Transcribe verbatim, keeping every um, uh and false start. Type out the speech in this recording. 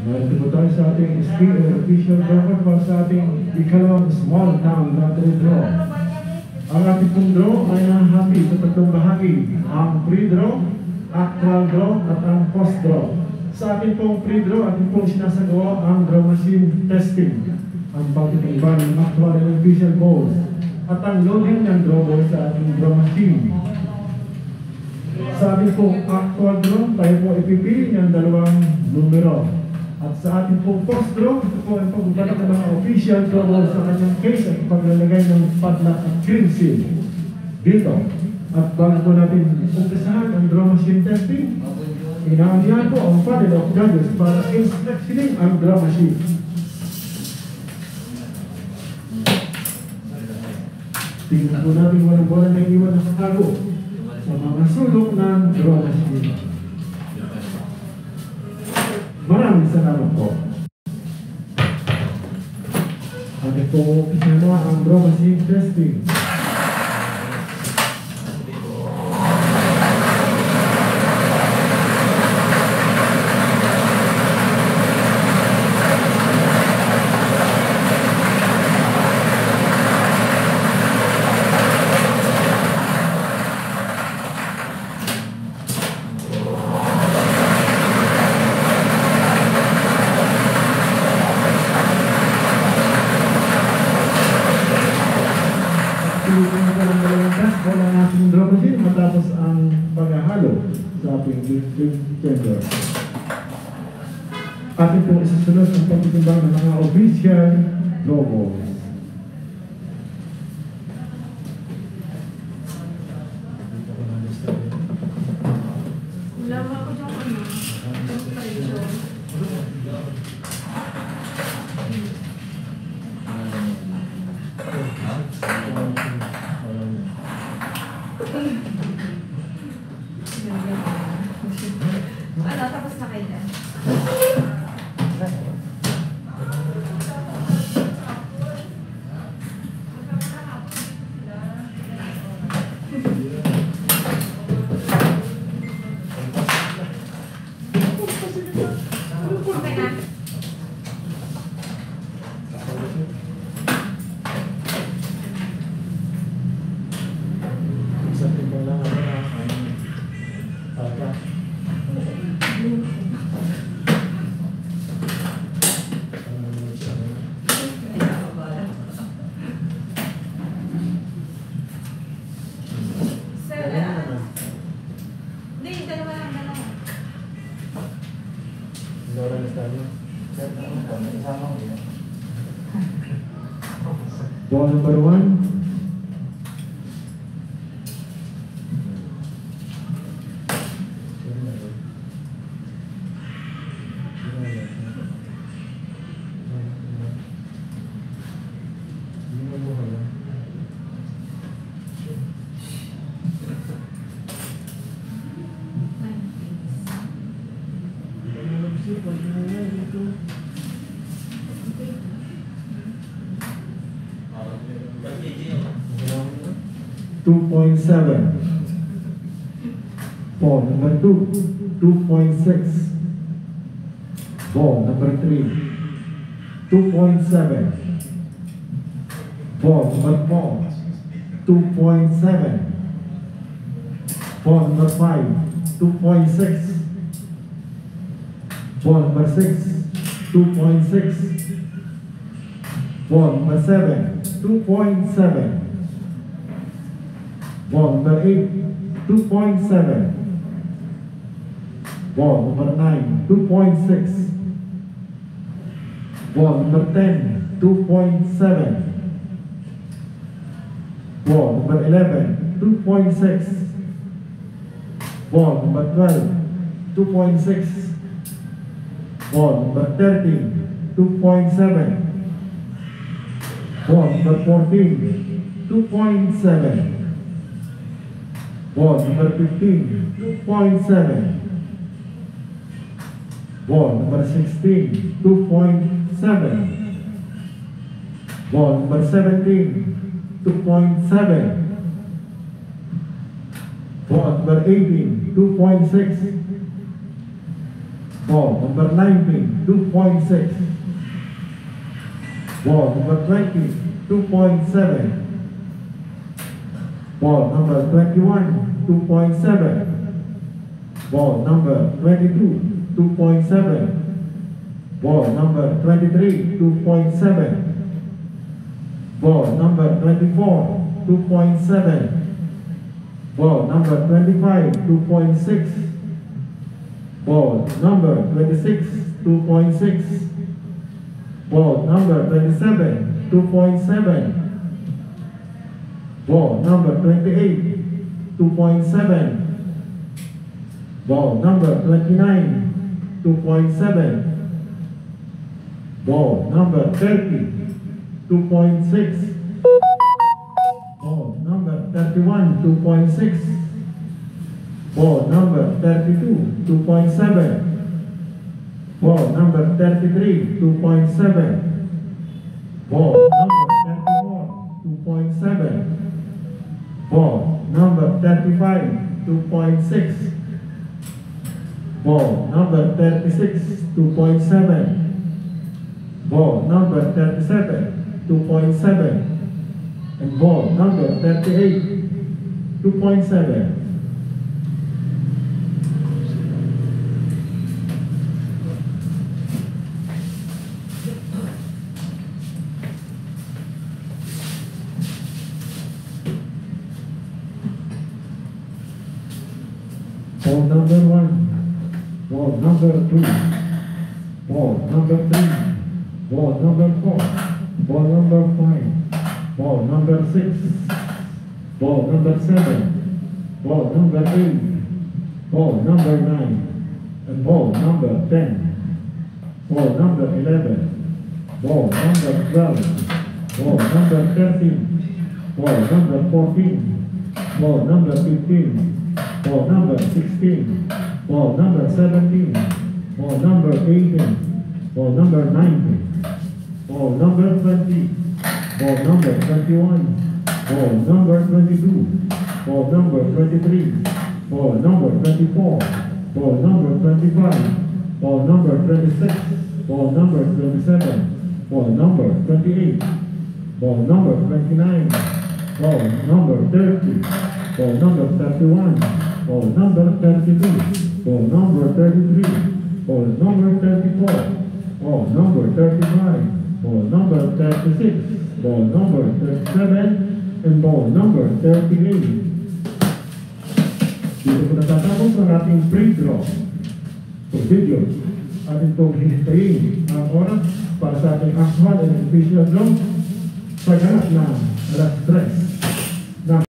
Narito po tayo sa ating skill or official draw para sa ating ikalawang small town lottery draw. Ang ating pong draw ay nahati sa tatlong bahagi, ang pre-draw, actual draw, at ang post-draw. Sa ating pong pre-draw, ating pong sinasagawa ang draw machine testing, ang pagtitiban ng actual and official balls, at ang loading ng draw balls sa ating draw machine. Sa ating pong actual draw, tayo po ipipili ng dalawang numero. At sa ating pong post-draw, ito po ang pagbabalak ng mga official draw balls sa kanyang case at paglalagay ng padlock at green seal dito. At bago po natin umpisahan ang draw machine testing, inaanyahan po ang panel of judges para inspectioning ang draw machine. Tingnan po natin walang bola na iwan na katago sa mga sulok ng draw machine. Maraming salamat po. At ito isa na ang draw machine testing. Matapos ang paghahalo sa ating chamber. Atin pong isasunod ang pagtitimbang ng mga official draw balls. Lama ko dyan ano, yung presyo. Ano, tapos na kayo dyan? Okay na. Ball number one. two point seven. Ball number two, two point six. Ball number three, two point seven. Ball number four, two point seven. Ball number five, two point six. Ball number six, two point six. Ball number seven, two point seven. Ball number eight, two point seven. Ball number nine, two point six. Ball number ten, two point seven. Ball number eleven, two point six. Ball number twelve, two point six. Ball number thirteen, two point seven. Ball number fourteen, two point seven. Ball number fifteen, two point seven. Ball number sixteen, two point seven. Ball number seventeen, two point seven. Ball number eighteen, two point six. Ball number nineteen, two point six. Ball number twenty, two point seven. Ball number twenty-one, two point seven. Ball number twenty-two, two point seven. Ball number twenty-three, two point seven. Ball number twenty-four, two point seven. Ball number twenty-five, two point six. Ball number twenty-six, two point six. Ball number twenty-seven, two point seven. Ball number twenty-eight, two point seven. Ball number twenty-nine, two point seven. Ball number thirty, two point six. Ball number thirty-one, two point six. Ball number thirty-two, two point seven. Ball number thirty-three, two point seven. Ball number thirty-four, two point seven. Ball number thirty-five, two point six. Ball number thirty-six, two point seven. Ball number thirty-seven, two point seven. And ball number thirty-eight, two point seven. Ball number one, ball number two, ball number three, ball number four, ball number five, ball number six, ball number seven, ball number eight, ball number nine, and ball number ten, ball number eleven, ball number twelve, ball number thirteen, ball number fourteen, ball number fifteen, ball number sixteen, ball number seventeen, ball number eighteen, ball number nineteen, ball number twenty, ball number twenty-one, ball number twenty-two, ball number twenty-three, ball number twenty-four, ball number twenty-five, ball number twenty-six, ball number twenty-seven, ball number twenty-eight, ball number twenty-nine, ball number thirty, ball number thirty-one, ball number thirty-two, ball number thirty-three, ball number thirty-four, ball number thirty-five, ball number thirty-six, ball number thirty-seven, and ball number thirty-eight. Dito po natatapos ang ating free draw. So video, ating pong hihintayin ang oras para sa ating actual and official draw sa ganap na alas tres.